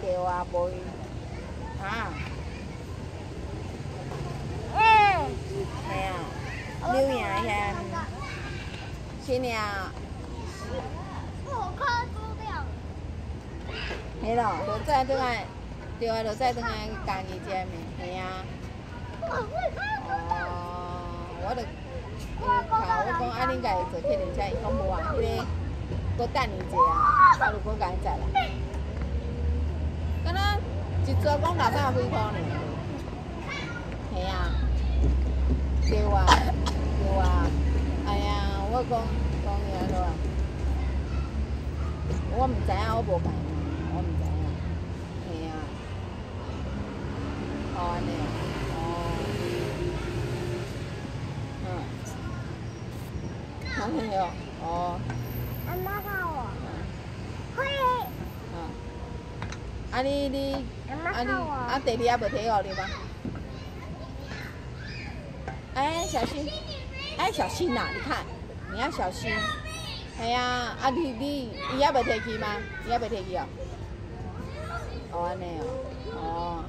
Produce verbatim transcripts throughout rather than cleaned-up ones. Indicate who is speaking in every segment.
Speaker 1: 对啊，无伊啊。
Speaker 2: 哎，
Speaker 1: 系啊，刘爷遐新娘。
Speaker 2: 我看资料。
Speaker 1: 嘿咯，就再转来，对啊，就再转来家己遮面，嘿啊。哦，我就伊靠我讲啊，恁家己坐客运车，伊讲无啊，迄个搁等伊一下啊，啊，就搁甲伊载来。敢若一桌讲六百几箍呢。嘿啊，对啊，对啊，哎呀，我讲讲伊安怎啊？我毋知影，我无甲伊问，我毋知影。嘿啊，哦安尼啊，哦，嗯，安尼哦，哦。
Speaker 2: 阿妈看我。嘿。
Speaker 1: 嗯。啊你你，啊你啊弟弟还无摕互你吗？哎，小心！哎，小心呐、啊！你看，你要小心。哎呀，啊你你，伊还未摕去吗？伊还未摕去哦。哦，安尼哦，哦，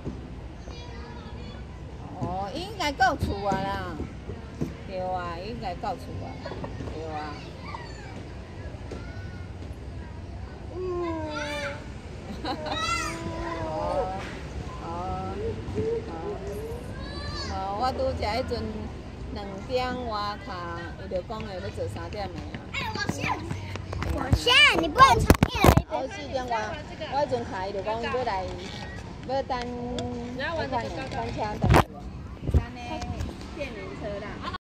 Speaker 1: 哦，伊应该到厝啊啦。对啊，伊应该到厝啊。对啊。
Speaker 2: 嗯。
Speaker 1: 哈哈。哦，哦，哦，我拄食迄阵。两点外卡，伊就讲的要做三点的啊。
Speaker 2: 哎，我先，我先，你不能从一人一
Speaker 1: 我四点外，我迄阵卡伊就讲要来，要等，要看呢，等车等。等呢，电驴车啦。